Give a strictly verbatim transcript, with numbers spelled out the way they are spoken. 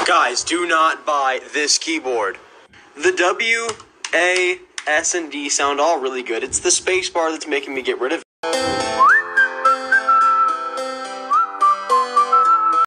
Guys, do not buy this keyboard. The W, A, S, and D sound all really good. It's the space bar that's making me get rid of it.